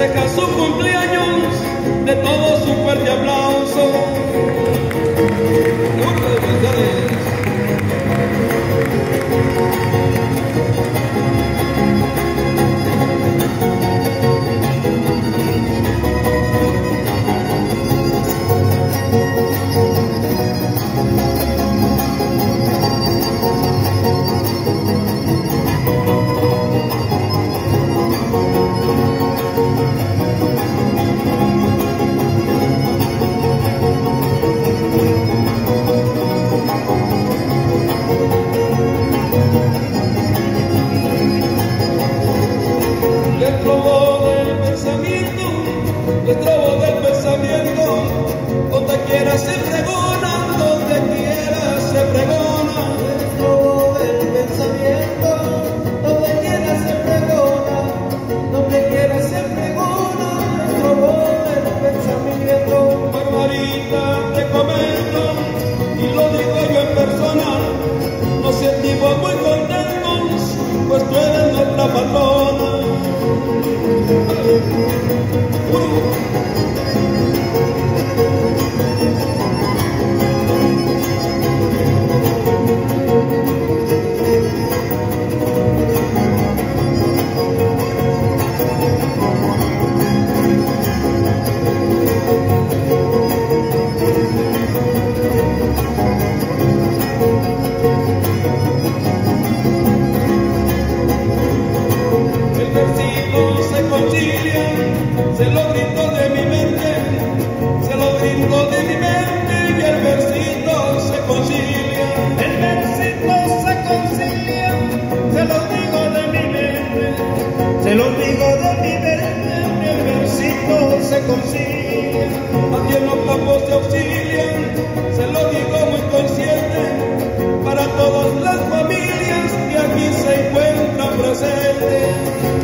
festeja su cumpleaños, de todo su fuerte aplauso. Muchas felicidades. Estrobo del pensamiento, donde quiera se pregona, donde quiera se pregona. Estrobo del pensamiento, donde quiera se pregona, donde quiera se pregona. Estrobo del pensamiento. Barbarita, te comento, y lo digo yo en persona, nos sentimos muy contentos, pues tú eres nuestra patrona. El versito se concilia, se lo grito de mi mente, se lo grito de mi mente y el versito se concilia. El versito se concilia, se lo digo de mi mente, se lo digo de mi mente, el versito se concilia. Aquí en los campos se auxilian, se lo digo muy consciente, para todas las familias que aquí se encuentran presentes.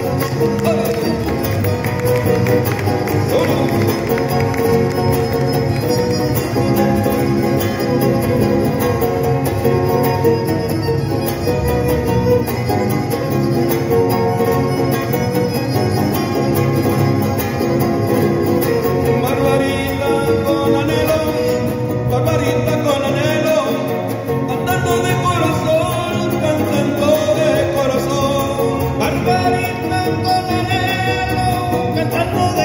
Barbarita con anhelo, cantando de corazón, cantando de corazón. Barbarita con anhelo, cantando de